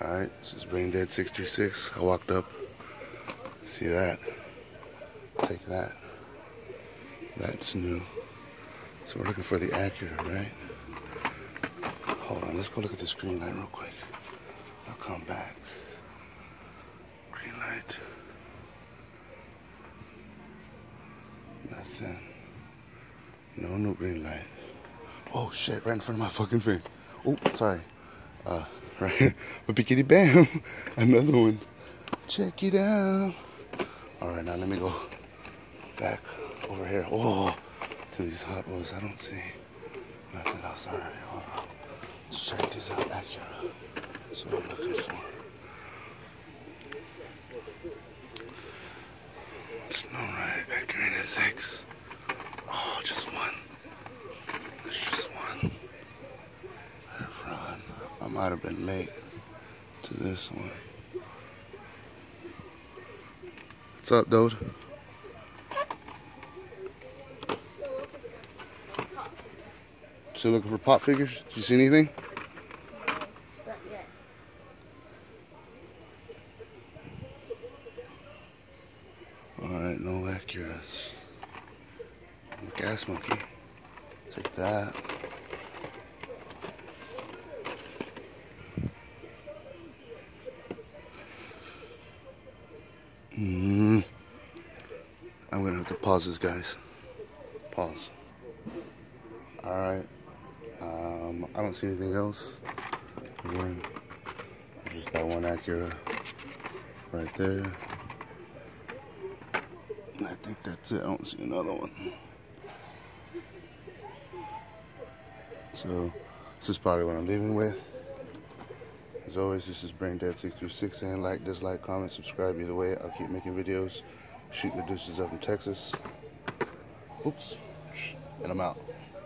Alright, this is Brain Dead 636. I walked up. See that? Take that. That's new. So we're looking for the Acura, right? Hold on, let's go look at this green light real quick. I'll come back. Green light. Nothing. No new green light. Oh shit, right in front of my fucking face. Oh, sorry. Right. But bickety bam. Another one. Check it out. Alright, now let me go back over here. Oh, to these Hot Wheels. I don't see nothing else. Alright, hold on. Let's check this out. Acura. That's what I'm looking for. It's no right. Acura NSX. Oh, just one. There's just one. Run. I might have been late to this one. What's up, dude? Still looking for pop figures? Did you see anything? Not yet. Alright, no Acuras. Gas monkey. Take that. I'm gonna have to pause this, guys. Pause. Alright. I don't see anything else. Again, just that one Acura right there. And I think that's it. I don't see another one. So, this is probably what I'm leaving with. As always, this is Brain Dead 636 saying like, dislike, comment, subscribe. Either way, I'll keep making videos. Shooting the deuces up in Texas. Oops. And I'm out.